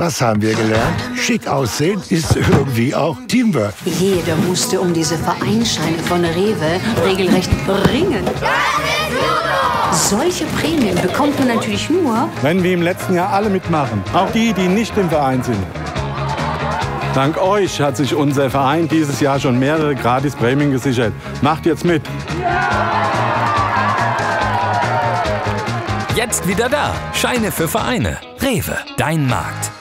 Was haben wir gelernt? Schick aussehen ist irgendwie auch Teamwork. Jeder musste um diese Vereinsscheine von Rewe regelrecht ringen. Solche Prämien bekommt man natürlich nur, wenn wir im letzten Jahr alle mitmachen. Auch die, die nicht im Verein sind. Dank euch hat sich unser Verein dieses Jahr schon mehrere Gratis-Prämien gesichert. Macht jetzt mit! Jetzt wieder da. Scheine für Vereine. Rewe, dein Markt.